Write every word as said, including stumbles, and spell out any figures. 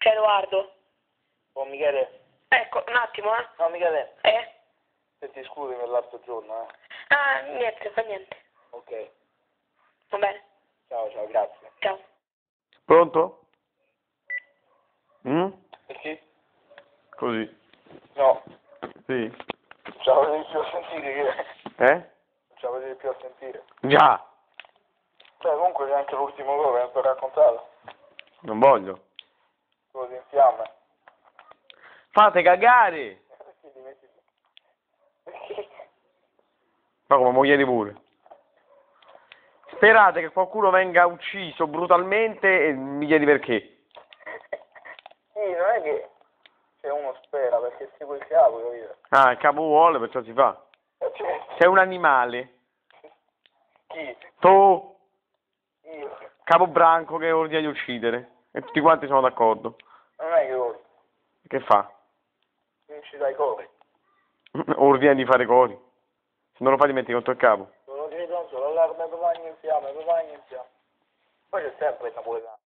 C'è Edoardo. Oh Michele. Ecco, un attimo, eh. No Michele. Eh? Senti, scusi per l'altro giorno, eh. Ah, niente, fa niente. Ok. Va bene. Ciao, ciao, grazie. Ciao. Pronto? Mm? Perché? Così. No. Sì. Non ce la potevi più a sentire che... Eh? Non ce la potevi più a sentire. Già. Cioè, comunque neanche l'ultimo gol, l'hai ancora raccontato. Non voglio. Quello in fiamme. Fate cagare! Perché ti metti... Perché? Ma come moglie pure. Sperate che qualcuno venga ucciso brutalmente e mi chiedi perché. Sì, non è che... Cioè, uno spera, perché si quel capo, capito? Ah, il capo vuole, perciò si fa. Eh, cioè, Sei un animale. chi? Tu, Io. Capobranco che ordina di uccidere. E tutti quanti sono d'accordo. Non è che ora. Che fa? Vinci dai cori. Ordina di fare cori. Se non lo fa ti metti contro il capo. Non lo credo solo, allarme, compagni in fiamme, compagni in fiamme. Poi c'è sempre il napoletano.